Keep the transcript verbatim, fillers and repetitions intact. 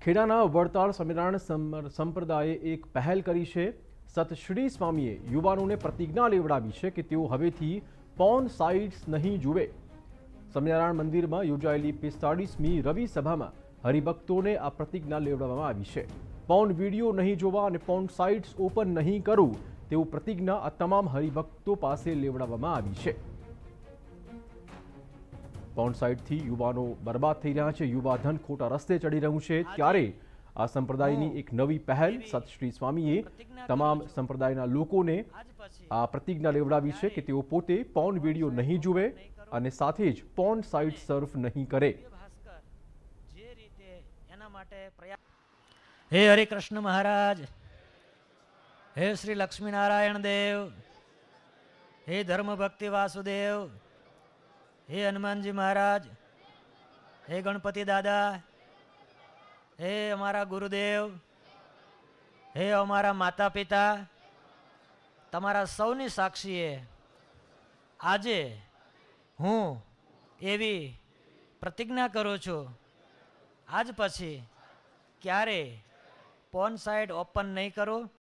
ખેડાના વડતાલ સ્વામિનારાયણ સંપ્રદાયે એક પહેલ કરી છે। સતશ્રી સ્વામીએ યુવાનોને પ્રતિજ્ઞા લેવડાવી છે કે તેઓ હવેથી પોર્ન સાઇટ્સ નહીં જુએ। સ્વામિનારાયણ મંદિરમાં યોજાયેલી પિસ્તાળીસમી રવિ સભામાં હરિભક્તોને આ પ્રતિજ્ઞા લેવડાવવામાં આવી છે। પોર્ન વિડીયો નહીં જોવા અને પોર્ન સાઇટ્સ ઓપન નહીં કરવું તેવું પ્રતિજ્ઞા આ તમામ હરિભક્તો પાસે લેવડાવવામાં આવી છે। પોર્ન સાઇટથી યુવાનો બરબાદ થઈ રહ્યા છે, યુવા ધન ખોટા રસ્તે ચડી રહ્યું છે। ત્યારે આ સંપ્રદાયની એક નવી પહેલ સતશ્રી સ્વામીએ તમામ સંપ્રદાયના લોકોને આ પ્રતિજ્ઞા લેવડાવી છે કે તેઓ પોતે પોર્ન વિડીયો નહીં જુએ અને સાથે જ પોર્ન સાઇટ સર્ફ નહીં કરે। હે હરે કૃષ્ણ મહારાજ, હે શ્રી લક્ષ્મીનારાયણ દેવ, હે ધર્મ ભક્તિ વાસુદેવ, હે હનુમાનજી મહારાજ, હે ગણપતિ દાદા, હે અમારા ગુરુદેવ, હે અમારા માતા પિતા, તમારા સૌની સાક્ષીએ આજે હું એવી પ્રતિજ્ઞા કરું છું, આજ પછી ક્યારે પોર્ન સાઇટ ઓપન નહીં કરું।